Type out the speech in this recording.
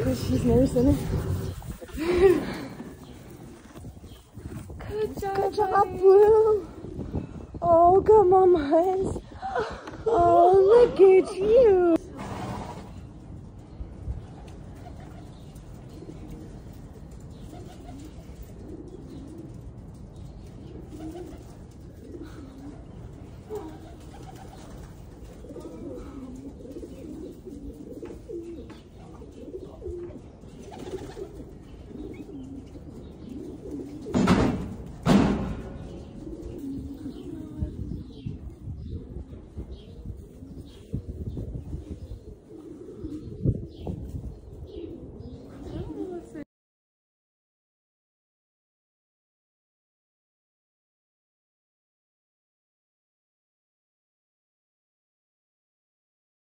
because she's nursing it. Good job, Blue. Oh, come on, Miles. Oh, look at you.